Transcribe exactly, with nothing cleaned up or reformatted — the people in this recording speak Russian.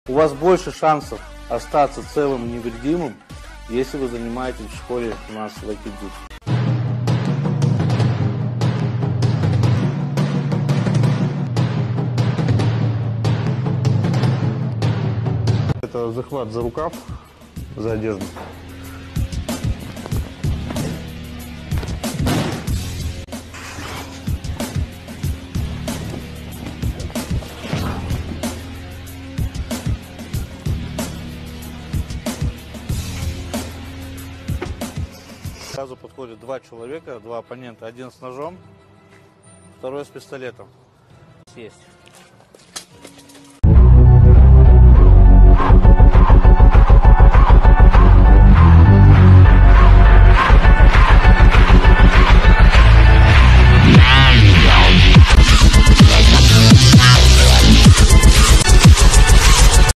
У вас больше шансов остаться целым и невредимым, если вы занимаетесь в школе у нас в Айкидзу. Это захват за рукав, за одежду. Сразу подходят два человека, два оппонента. Один с ножом, второй с пистолетом. Есть.